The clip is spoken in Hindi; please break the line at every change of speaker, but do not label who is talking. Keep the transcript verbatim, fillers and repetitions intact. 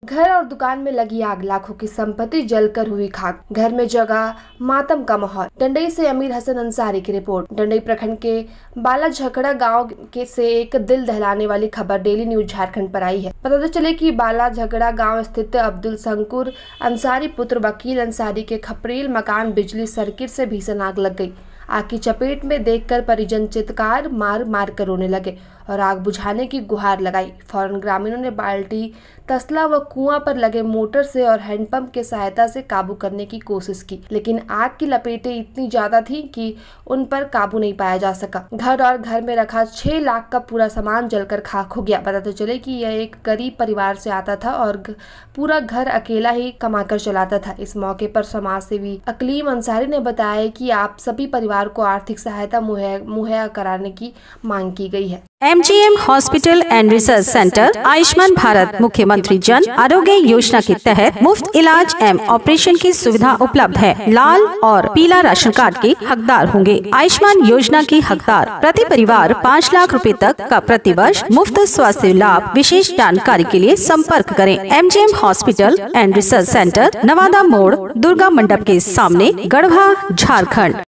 घर और दुकान में लगी आग, लाखों की संपत्ति जलकर हुई खाक। घर में जगह मातम का माहौल। डंडई से अमीर हसन अंसारी की रिपोर्ट। डंडई प्रखंड के बाला झगड़ा गांव के से एक दिल दहलाने वाली खबर डेली न्यूज झारखंड पर आई है। पता तो चले कि बाला झगड़ा गांव स्थित अब्दुल शंकुर अंसारी पुत्र वकील अंसारी के खपरेल मकान बिजली सर्किट से भीषण आग लग गई। आग की चपेट में देखकर परिजन चित्कार मार मार कर रोने लगे और आग बुझाने की गुहार लगाई। फौरन ग्रामीणों ने बाल्टी, तसला व कुआं पर लगे मोटर से और हैंडपंप के सहायता से काबू करने की कोशिश की, लेकिन आग की लपेटें इतनी ज्यादा थीं कि उन पर काबू नहीं पाया जा सका। घर और घर में रखा छह लाख का पूरा सामान जलकर खाक हो गया। पता तो चले कि यह एक गरीब परिवार से आता था और पूरा घर अकेला ही कमाकर चलाता था। इस मौके पर समाज सेवी अकलीम अंसारी ने बताया कि आप सभी परिवार को आर्थिक सहायता मुहैया कराने की मांग की गई है।
M G M hospital and research centre Ayushman Bharat मुख्यमंत्री जन आरोग्य योजना के तहत मुफ्त इलाज एवं ऑपरेशन की सुविधा उपलब्ध है। लाल और पीला राशन कार्ड के हकदार होंगे। आयुष्मान योजना के हकदार प्रति परिवार पाँच लाख रुपए तक का प्रति वर्ष मुफ्त स्वास्थ्य लाभ। विशेष जानकारी के लिए संपर्क करें। M G M hospital and research centre, Nawada मोड़, दुर्गा मंडप के सामने, गढ़वा, झारखंड।